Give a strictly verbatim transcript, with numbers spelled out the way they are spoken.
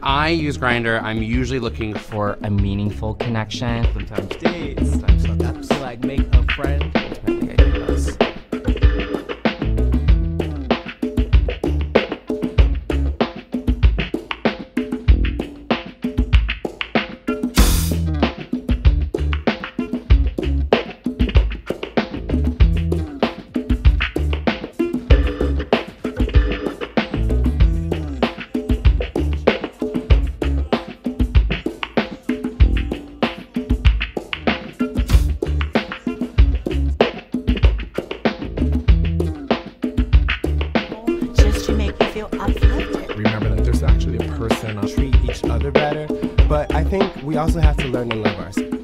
I use Grindr. I'm usually looking for a meaningful connection. Sometimes dates, sometimes hookups, to like make a friend. I think I do this. Remember that there's actually a person, treat each other better, but I think we also have to learn to love ourselves.